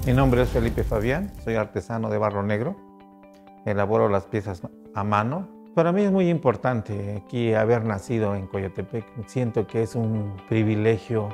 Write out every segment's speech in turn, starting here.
Mi nombre es Felipe Fabián, soy artesano de barro negro, elaboro las piezas a mano. Para mí es muy importante aquí haber nacido en Coyotepec, siento que es un privilegio.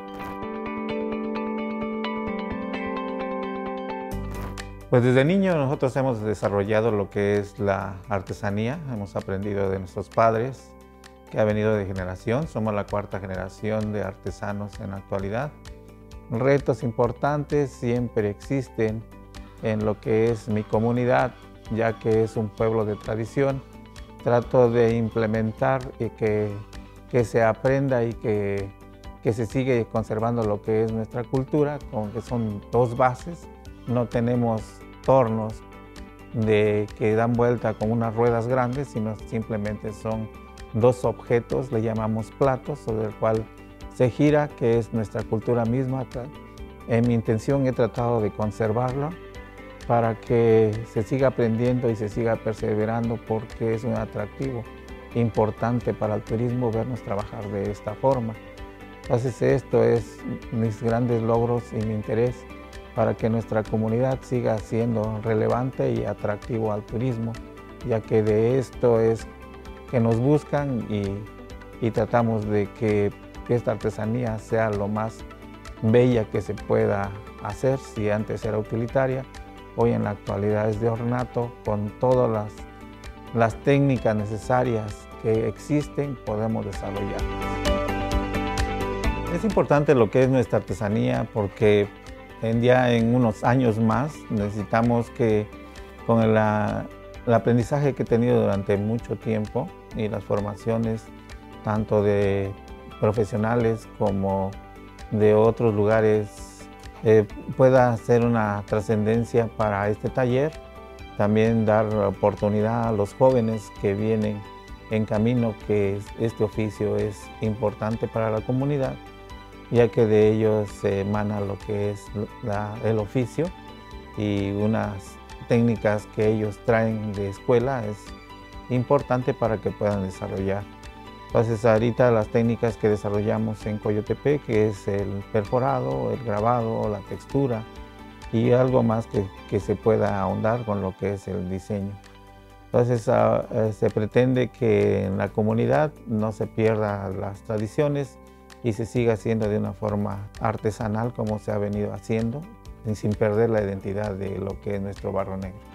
Pues desde niño nosotros hemos desarrollado lo que es la artesanía, hemos aprendido de nuestros padres, que ha venido de generación, somos la cuarta generación de artesanos en la actualidad. Retos importantes siempre existen en lo que es mi comunidad, ya que es un pueblo de tradición. Trato de implementar y que se aprenda y que se sigue conservando lo que es nuestra cultura, como que son dos bases. No tenemos tornos que dan vuelta con unas ruedas grandes, sino simplemente son dos objetos, le llamamos platos, sobre el cual se gira, que es nuestra cultura misma. En mi intención he tratado de conservarla para que se siga aprendiendo y se siga perseverando, porque es un atractivo importante para el turismo vernos trabajar de esta forma. Entonces esto es mis grandes logros y mi interés para que nuestra comunidad siga siendo relevante y atractivo al turismo, ya que de esto es que nos buscan y tratamos de que esta artesanía sea lo más bella que se pueda hacer. Si antes era utilitaria, hoy en la actualidad es de ornato, con todas las técnicas necesarias que existen podemos desarrollar. Es importante lo que es nuestra artesanía, porque en unos años más necesitamos que con el aprendizaje que he tenido durante mucho tiempo y las formaciones tanto de profesionales como de otros lugares pueda hacer una trascendencia para este taller. También dar oportunidad a los jóvenes que vienen en camino, que este oficio es importante para la comunidad, ya que de ellos se emana lo que es el oficio, y unas técnicas que ellos traen de escuela es importante para que puedan desarrollar. Entonces ahorita las técnicas que desarrollamos en Coyotepec, que es el perforado, el grabado, la textura y algo más que se pueda ahondar con lo que es el diseño. Entonces se pretende que en la comunidad no se pierdan las tradiciones y se siga haciendo de una forma artesanal como se ha venido haciendo, sin perder la identidad de lo que es nuestro barro negro.